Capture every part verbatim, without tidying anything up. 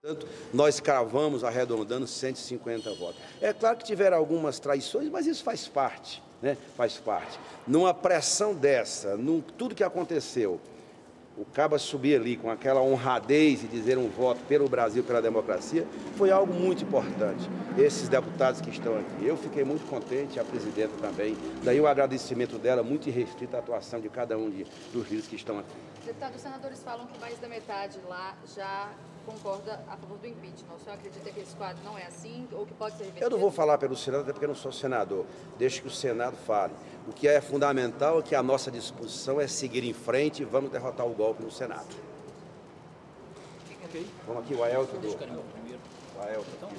Portanto, nós cravamos, arredondando, cento e cinquenta votos. É claro que tiveram algumas traições, mas isso faz parte, né? Faz parte. Numa pressão dessa, num, tudo que aconteceu, o Caba subir ali com aquela honradez e dizer um voto pelo Brasil, pela democracia, foi algo muito importante. Esses deputados que estão aqui, eu fiquei muito contente, a presidenta também. Daí o agradecimento dela, muito irrestrito à atuação de cada um de, dos líderes que estão aqui. Deputado, os senadores falam que mais da metade lá já concorda a favor do impeachment. O senhor acredita que esse quadro não é assim ou que pode ser revertido? Eu não vou falar pelo Senado, até porque eu não sou senador. Deixe que o Senado fale. O que é fundamental é que a nossa disposição é seguir em frente e vamos derrotar o golpe no Senado. Okay. Vamos aqui, o Aelton. Do... O Aelton. então,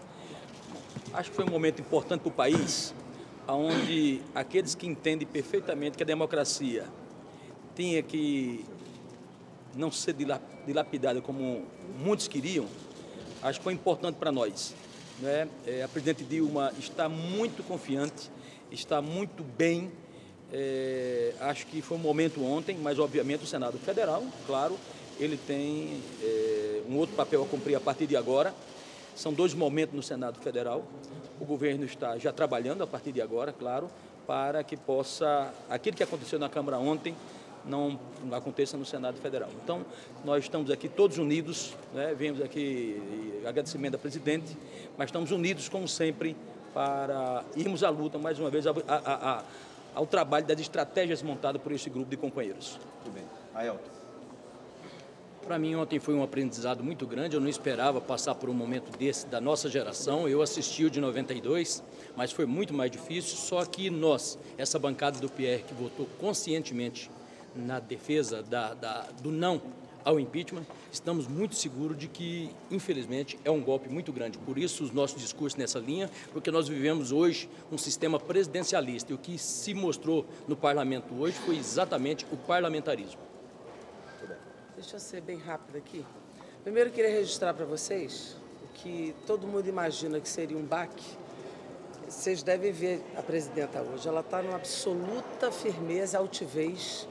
acho que foi um momento importante para o país, onde aqueles que entendem perfeitamente que a democracia tinha que não ser dilapidada como muitos queriam, acho que foi importante para nós, né? É, a presidente Dilma está muito confiante, está muito bem, é, acho que foi um momento ontem, mas obviamente o Senado Federal, claro, ele tem é, um outro papel a cumprir a partir de agora. São dois momentos no Senado Federal, o governo está já trabalhando a partir de agora, claro, para que possa, aquilo que aconteceu na Câmara ontem, não aconteça no Senado Federal. Então, nós estamos aqui todos unidos, né? Viemos aqui, agradecimento à presidente, mas estamos unidos, como sempre, para irmos à luta, mais uma vez, a, a, a, ao trabalho das estratégias montadas por esse grupo de companheiros. Muito bem. Aelton. Para mim, ontem foi um aprendizado muito grande. Eu não esperava passar por um momento desse da nossa geração. Eu assisti o de noventa e dois, mas foi muito mais difícil. Só que nós, essa bancada do P R que votou conscientemente na defesa da, da, do não ao impeachment, estamos muito seguros de que, infelizmente, é um golpe muito grande. Por isso, os nossos discursos nessa linha, porque nós vivemos hoje um sistema presidencialista e o que se mostrou no parlamento hoje foi exatamente o parlamentarismo. Deixa eu ser bem rápido aqui. Primeiro, eu queria registrar para vocês o que todo mundo imagina que seria um baque. Vocês devem ver a presidenta hoje. Ela está numa absoluta firmeza, altivez,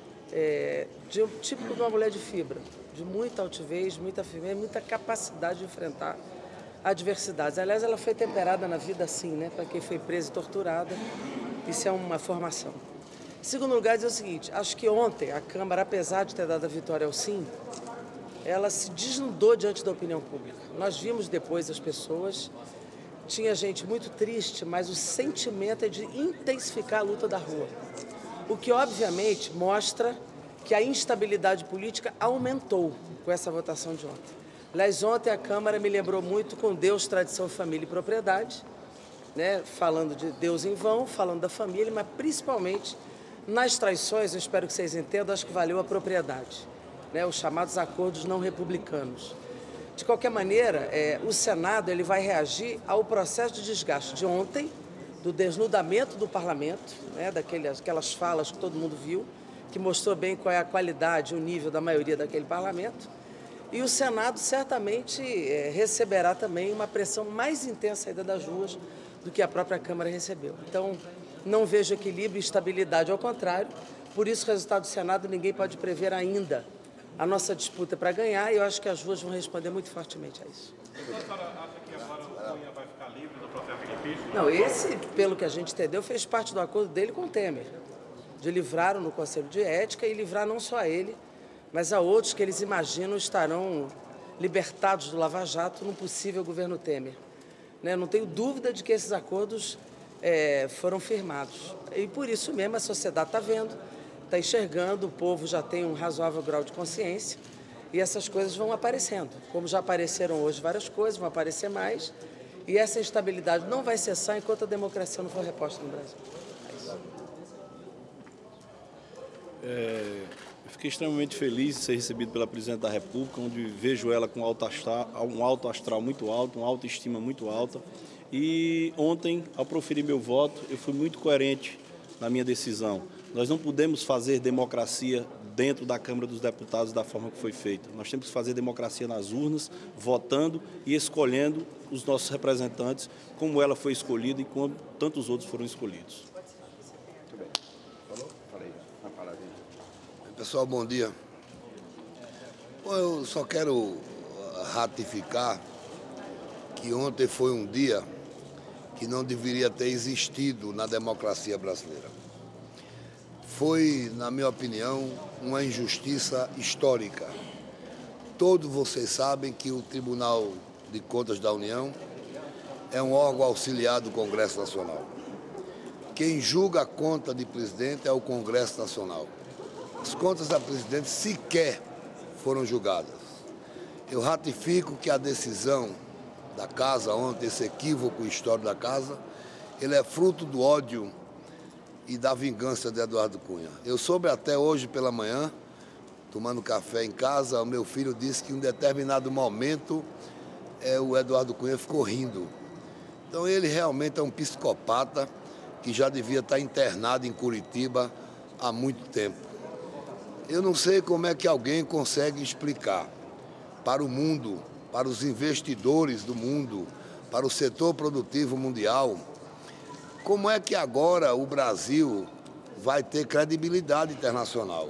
é, de um tipo de uma mulher de fibra, de muita altivez, muita firmeza, muita capacidade de enfrentar adversidades. Aliás, ela foi temperada na vida assim, né? Para quem foi presa e torturada, isso é uma formação. Em segundo lugar, dizer o seguinte, acho que ontem a Câmara, apesar de ter dado a vitória ao sim, ela se desnudou diante da opinião pública. Nós vimos depois as pessoas, tinha gente muito triste, mas o sentimento é de intensificar a luta da rua. O que, obviamente, mostra que a instabilidade política aumentou com essa votação de ontem. Aliás, ontem a Câmara me lembrou muito com Deus, Tradição, Família e Propriedade, né? Falando de Deus em vão, falando da família, mas principalmente nas traições, eu espero que vocês entendam, acho que valeu a propriedade, né? Os chamados acordos não republicanos. De qualquer maneira, é, o Senado ele vai reagir ao processo de desgaste de ontem, do desnudamento do parlamento, né? Daquelas, aquelas falas que todo mundo viu, que mostrou bem qual é a qualidade e o nível da maioria daquele parlamento. E o Senado certamente é, receberá também uma pressão mais intensa ainda das ruas do que a própria Câmara recebeu. Então, não vejo equilíbrio e estabilidade, ao contrário. Por isso, o resultado do Senado ninguém pode prever ainda. A nossa disputa é para ganhar e eu acho que as ruas vão responder muito fortemente a isso. A senhora acha que agora o Cunha vai ficar livre do processo de impeachment? Não, esse, pelo que a gente entendeu, fez parte do acordo dele com o Temer. De livrar no Conselho de Ética e livrar não só a ele, mas a outros que eles imaginam estarão libertados do Lava Jato no possível governo Temer. Né? Não tenho dúvida de que esses acordos é, foram firmados. E por isso mesmo a sociedade está vendo, está enxergando, o povo já tem um razoável grau de consciência e essas coisas vão aparecendo. Como já apareceram hoje várias coisas, vão aparecer mais. E essa instabilidade não vai cessar enquanto a democracia não for reposta no Brasil. É isso. É, eu fiquei extremamente feliz de ser recebido pela Presidente da República, onde vejo ela com alto astral, um alto astral muito alto, uma autoestima muito alta. E ontem, ao proferir meu voto, eu fui muito coerente na minha decisão. Nós não podemos fazer democracia dentro da Câmara dos Deputados da forma que foi feita. Nós temos que fazer democracia nas urnas, votando e escolhendo os nossos representantes, como ela foi escolhida e como tantos outros foram escolhidos. Muito bem. Falou? Falei. Uma palavrinha. Pessoal, bom dia. Bom, eu só quero ratificar que ontem foi um dia que não deveria ter existido na democracia brasileira. Foi, na minha opinião, uma injustiça histórica. Todos vocês sabem que o Tribunal de Contas da União é um órgão auxiliar do Congresso Nacional. Quem julga a conta de presidente é o Congresso Nacional. As contas da presidente sequer foram julgadas. Eu ratifico que a decisão da Casa ontem, esse equívoco histórico da Casa, ele é fruto do ódio e da vingança de Eduardo Cunha. Eu soube até hoje pela manhã, tomando café em casa, o meu filho disse que em um determinado momento é, o Eduardo Cunha ficou rindo. Então ele realmente é um psicopata que já devia estar internado em Curitiba há muito tempo. Eu não sei como é que alguém consegue explicar para o mundo, para os investidores do mundo, para o setor produtivo mundial, como é que agora o Brasil vai ter credibilidade internacional?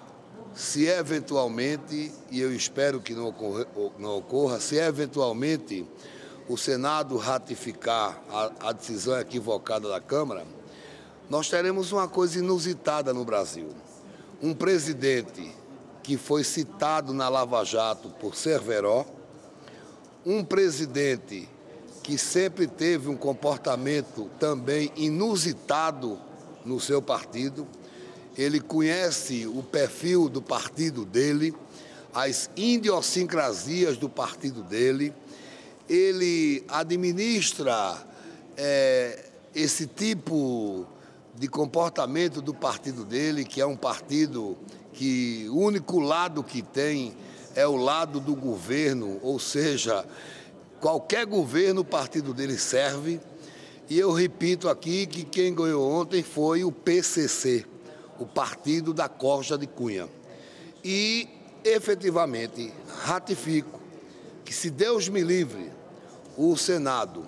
Se eventualmente, e eu espero que não ocorra, não ocorra se eventualmente o Senado ratificar a, a decisão equivocada da Câmara, nós teremos uma coisa inusitada no Brasil. Um presidente que foi citado na Lava Jato por Cerveró, um presidente que sempre teve um comportamento também inusitado no seu partido. Ele conhece o perfil do partido dele, as idiosincrasias do partido dele. Ele administra é, esse tipo de comportamento do partido dele, que é um partido que o único lado que tem é o lado do governo, ou seja, qualquer governo o partido dele serve. E eu repito aqui que quem ganhou ontem foi o P C C, o Partido da Costa de Cunha. E, efetivamente, ratifico que, se Deus me livre, o Senado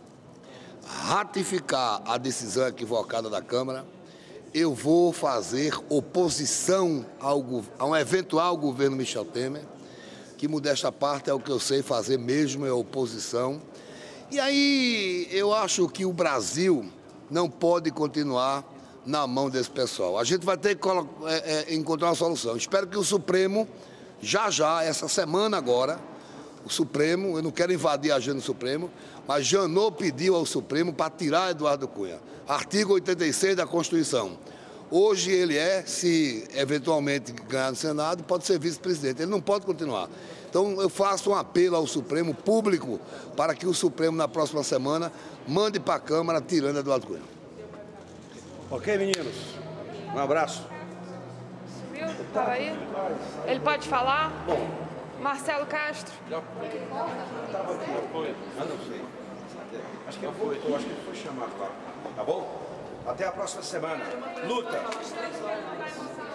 ratificar a decisão equivocada da Câmara, eu vou fazer oposição ao, a um eventual governo Michel Temer, que, modesta parte, é o que eu sei fazer mesmo, é oposição. E aí eu acho que o Brasil não pode continuar na mão desse pessoal. A gente vai ter que é, é, encontrar uma solução. Espero que o Supremo, já já, essa semana agora, o Supremo, eu não quero invadir a agenda do Supremo, mas Janot pediu ao Supremo para tirar Eduardo Cunha. Artigo oitenta e seis da Constituição. Hoje ele é, se eventualmente ganhar no Senado, pode ser vice-presidente. Ele não pode continuar. Então eu faço um apelo ao Supremo público para que o Supremo, na próxima semana, mande para a Câmara tirando Eduardo Cunha. Ok, meninos? Um abraço. Viu? Estava aí? Ele pode falar? Bom. Marcelo Castro. Já estava aqui, foi? Ah, não sei. Acho que ele voltou, acho que ele foi chamar lá. Tá bom? Até a próxima semana. Luta!